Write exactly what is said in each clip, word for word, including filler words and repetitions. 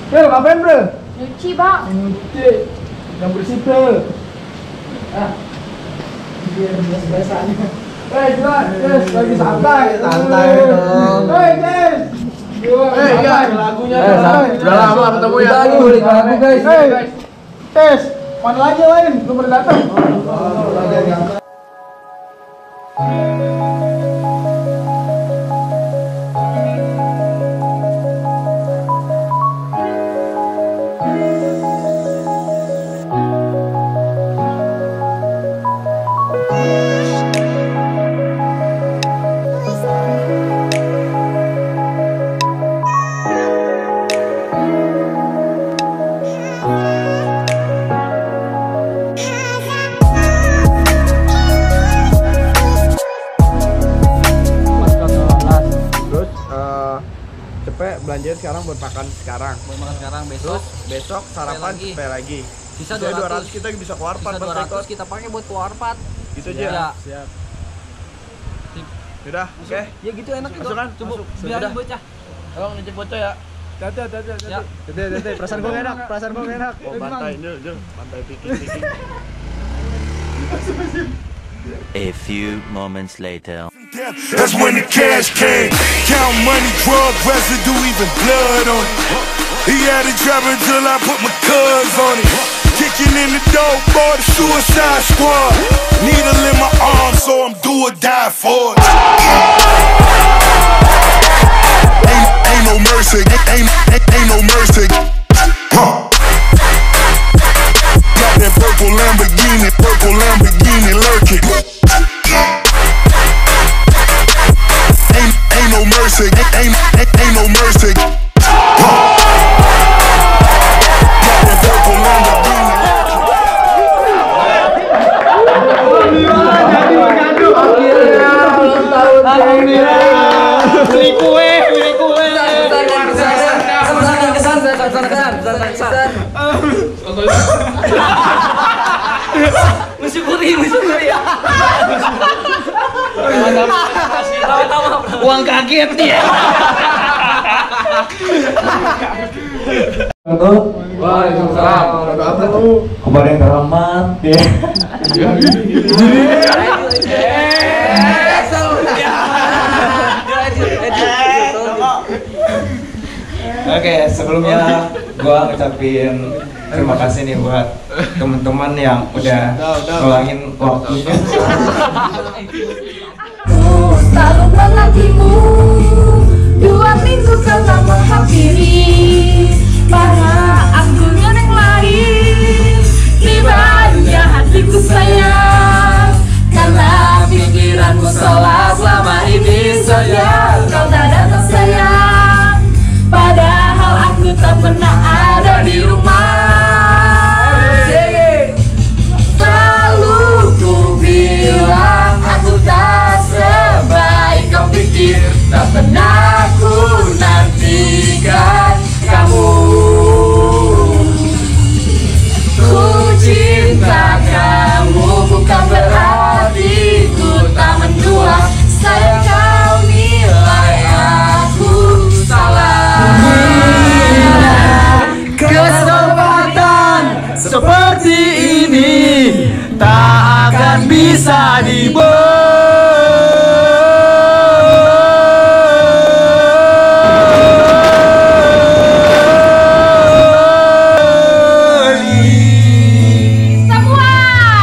Bro, ngapain bro? Nyuci bang. Nyuci. Yang bersih bro. Ah. Biar biasa-biasanya. Hei, jelas, Des, lagi santai. Santai dong. Hei, Des. Eh, iya, lagunya. Udah lama ketemu ya. Lagi balik lagu guys. Hei, Des, mana lagi lain? Belum pernah datang. Cepet belanjain sekarang buat makan sekarang. Buat makan sekarang, besok. Terus besok sarapan lagi. cepet lagi. Sisa Jadi dua ratus. dua ratus kita bisa keluar Sisa dua ratus kita pakai buat keluar pat. Gitu aja. Ya. Siap. Udah, oke. Okay. Ya gitu enak itu. Masukkan, Coba masuk. biarin bocah. Tolong ngecek bocah ya. Dada, dada, dada. Ya. Dada, dada. Perasaan gua enak, perasaan gua enak. Oh, pantai ini, Jul. Pantai piking-piking. A few moments later. That's when the cash came. Count money, drug residue, even blood on it. He had it driving till I put my cuz on it. Kicking in the door for the Suicide Squad. Needle in my arm, so I'm do or die for it. Ain't, ain't no mercy, ain't, ain't, ain't no mercy. Huh. Got that purple Lamborghini, purple Lamborghini lurking. Ain't, ain't no mercy, ain't, ain't, ain't no mercy. Huh. Got that purple Lamborghini. Beli kue, beli kue. Kesan, kesan, kesan, kesan, kesan, kesan. Mensyukuri, mensyukuri ya. Uang kaget ya. Waalaikumsalam. Apa tuh? Kemarin keramat ya. Oke, sebelumnya gua ngucapin terima kasih nih buat teman-teman yang udah ngeluangin waktunya. Selalu menantimu, dua minggu kau tak menghampiri. Para anggunnya yang lain, tibanya hatiku sayang. Karena pikiranmu salah selama ini saja kau tak datang sayang. Padahal aku tak pernah ada di rumah. Selalu ku bilang aku tak sebaik kau pikir. Tak pernah ku nantikan kamu. Ku cinta kamu bukan berarti ku tak mendua. Sayang kau nilai aku salah. Kesempatan seperti ini tak akan bisa dibeli. Semua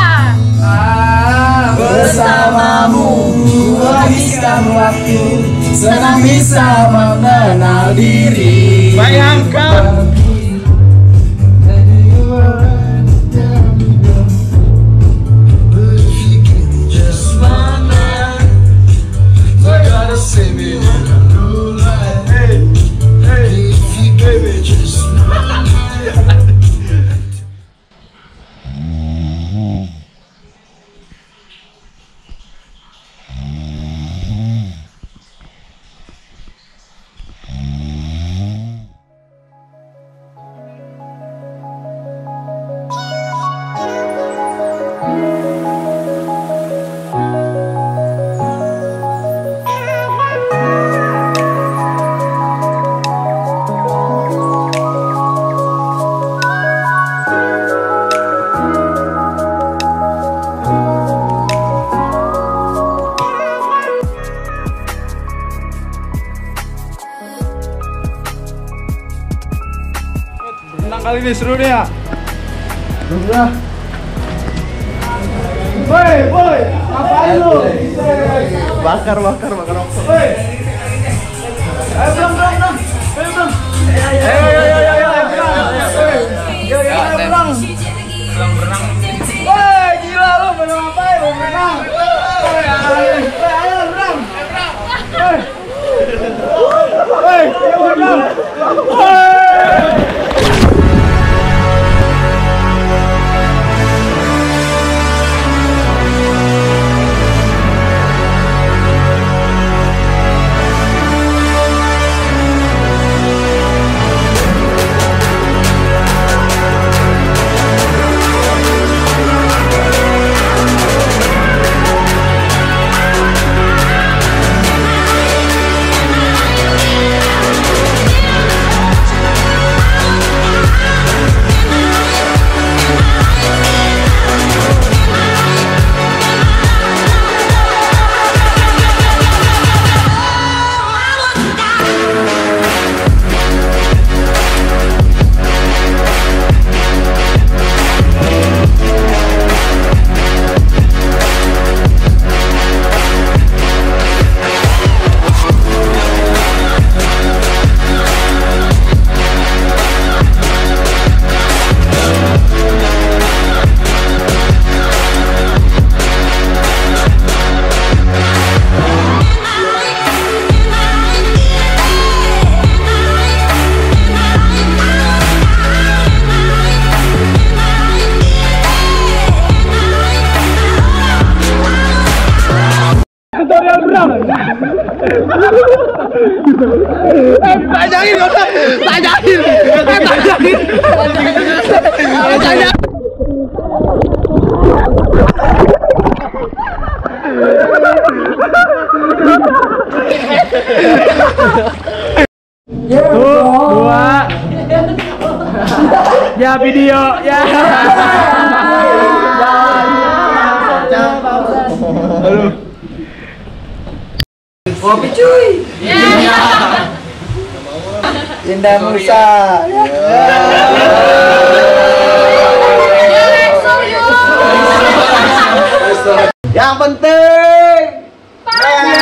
Bersamamu habiskan waktu, senang bisa mengenal diri. Bayangkan. kali ini seru nih ya. Udah. Woi, woi, ngapain lu? Bakar, bakar, bakar rokok. Woi. Ayo, Bang, Bang, Bang. Ayo, Bang. Ayo, ayo, ayo, ayo, ayo, ayo, ayo, ayo, Bang. Berenang. Woi, gila lu, mau ngapain? Mau berenang? Woi, ayo, ayo, berenang. Woi. Woi, ayo berenang. Woi. Tutorial berenang. Eh, tanyain udah. Tanyain. Eh, tanyain. Tanyain. Dua. Ya video, ya. Halo. Kopi cuy. Indah Musa. Yang penting.